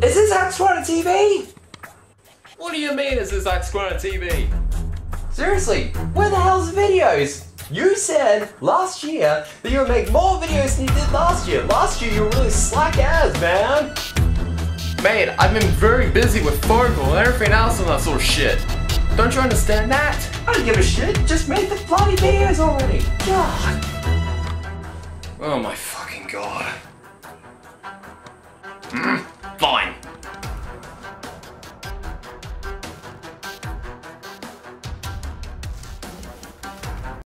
Is this Axegrinder TV? What do you mean is this Axegrinder TV? Seriously, where the hell's the videos? You said last year that you would make more videos than you did last year. Last year you were really slack ass, man. Man, I've been very busy with Fargo and everything else and that sort of shit. Don't you understand that? I don't give a shit. Just make the bloody videos already. God. Oh my fucking god.